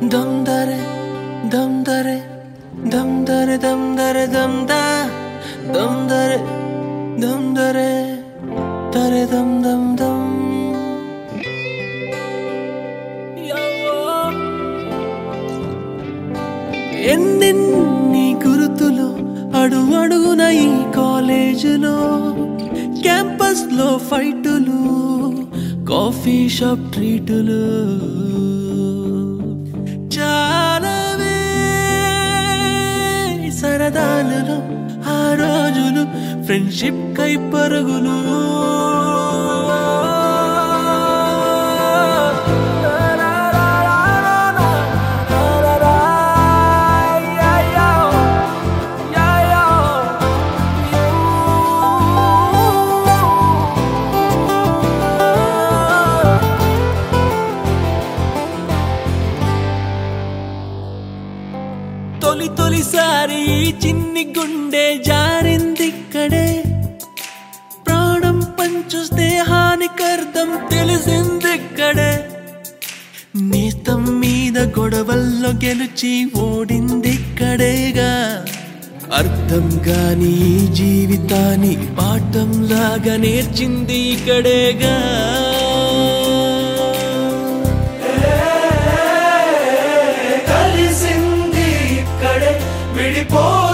dum dare dum dare dum dare dum dare dum da dum dare dum dare dare dum dum dum ఎన్నెన్ని గుర్తులు అడుగు అడుగున ఈ కాలేజీలో క్యాంపస్ లో ఫైటులు కాఫీ షాప్ ట్రీటులు చాలావే సరదాలలో ఆ రోజులు ఫ్రెండ్షిప్ కై పరుగులు తొలి తొలిసారి చిన్ని గుండె జారిందిక్కడే ప్రాణం పంచు స్నేహానికి అర్థం తెలిసిందిక్కడే నేస్తం మీద గొడవల్లో గెలిచి ఓడిందిక్కడేగా అర్థం కాని జీవితాన్ని పాఠంలాగా నేర్చింది ఇక్కడేగా విడిపో